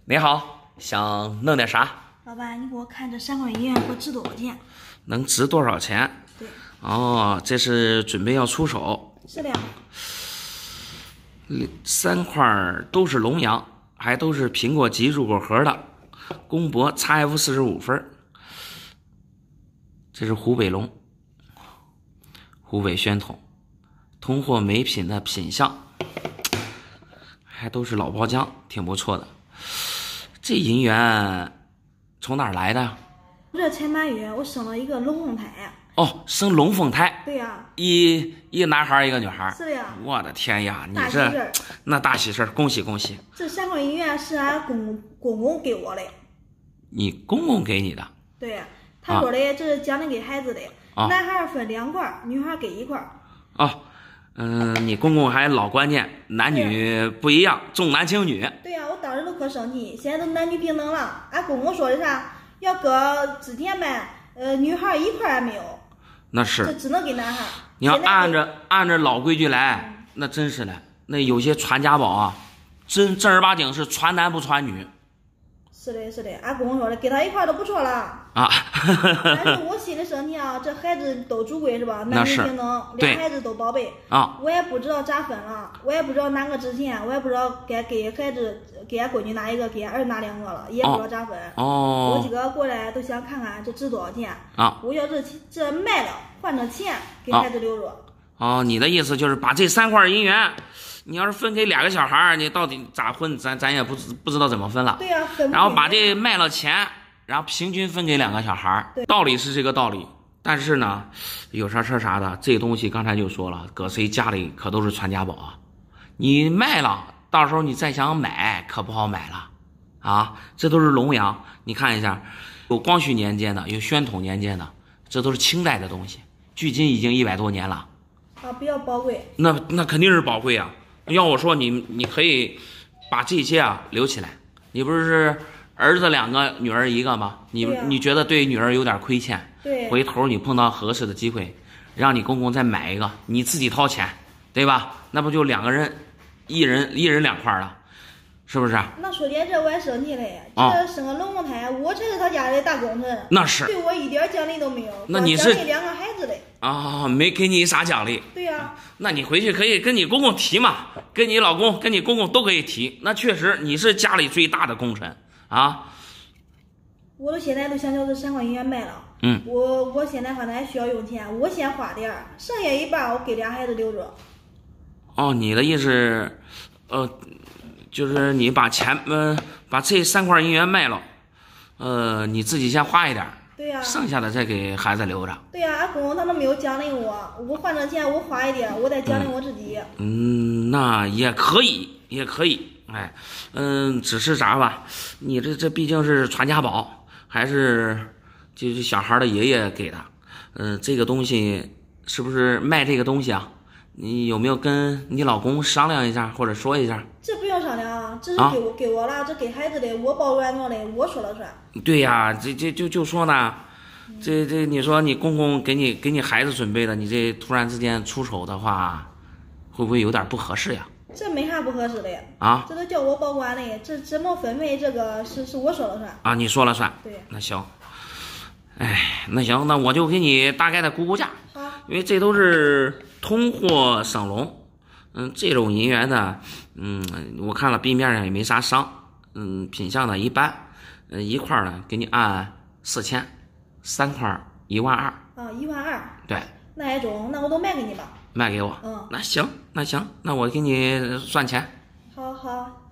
你好，想弄点啥？ 老板，你给我看这3块银元给我值多少钱？ 能值多少钱？ 对， 哦，这是准备要出手。 是的。 3块都是龙阳，还都是苹果级入口盒的，公博 XF45分。这是湖北龙，湖北宣统，通货美品的品相，还都是老包浆，挺不错的。这银元从哪儿来的？ 这前半月我生了一个龙凤胎。 哦，生龙凤胎。 对呀。 一男孩一个女孩。 是的呀。 我的天呀，你这那大喜事，恭喜恭喜！ 这3块银元是俺公公给我的。 你公公给你的？ 对呀，他说的这是奖励给孩子的，男孩分2块，女孩给1块。 哦，你公公还老观念，男女不一样，重男轻女。 对呀，我当时都可生气，现在都男女平等了。俺公公说的啥？要搁之前呗，女孩1块也没有。 那是， 这只能给男孩。 你要按着老规矩来，那真是的。那有些传家宝啊，正儿八经是传男不传女。 是的，是的，俺公公说的，给他1块都不错了啊。 但是我心里生气啊，这孩子都主贵是吧？男女平等，俩孩子都宝贝啊。我也不知道咋分了，我也不知道哪个值钱，我也不知道该给孩子给俺闺女拿1个，给俺儿子拿2个了，也不知道咋分。 哦。 我几个过来都想看看这值多少钱啊？ 我要这卖了换成钱给孩子留着。 哦，你的意思就是把这3块银元。你要是分给2个小孩，你到底咋分？咱也不知道怎么分了。 对呀， 然后把这卖了钱，然后平均分给2个小孩。道理是这个道理，但是呢，有啥事啥的，这东西刚才就说了，搁谁家里可都是传家宝啊。你卖了，到时候你再想买，可不好买了啊。这都是龙阳，你看一下，有光绪年间的，有宣统年间的，这都是清代的东西，距今已经100多年了。 啊，比较宝贵。 那肯定是宝贵啊。要我说你可以把这些留起来。你不是儿子2个，女儿1个吗？你觉得对女儿有点亏欠？ 对。 回头你碰到合适的机会，让你公公再买1个，你自己掏钱，对吧？那不就2个人，一人2块了，是不是？ 那说起这我也生气了，这生个龙凤胎，我才是他家里的大功臣。 那是。 对我一点奖励都没有。 那你是奖励2个孩子的。 啊，没给你啥奖励。 对呀。 那你回去可以跟你公公提嘛，跟你老公跟你公公都可以提。那确实你是家里最大的功臣啊。 我现在都想叫这3块银元卖了。我现在反正还需要用钱，我先花点儿，剩下一半我给俩孩子留着。 哦，你的意思，就是你把钱把这3块银元卖了，你自己先花一点。 对呀。 剩下的再给孩子留着。 对呀，俺公公他都没有奖励我，我换成钱我花一点，我再奖励我自己。 那也可以，也可以。哎，只是啥吧，你这毕竟是传家宝，还是就是小孩的爷爷给的。这个东西是不是卖这个东西啊？你有没有跟你老公商量一下，或者说一下？ 这不用商量啊，这是给我了，这给孩子的，我保管着的，我说了算。 对呀，这就说呢，这你说你公公给你孩子准备的，你这突然之间出手的话，会不会有点不合适呀？ 这没啥不合适的啊， 这都叫我保管的，这怎么分配这个是我说了算啊，你说了算。 对， 那行，哎，那行，那我就给你大概的估估价。 好， 因为这都是通货省龙，这种银元呢，我看了壁面上也没啥伤，品相呢一般，1块呢给你按4000，3块12000。啊 ，12000。 对。 那也中，那我都卖给你吧。 卖给我。那行，那我给你算钱。 好。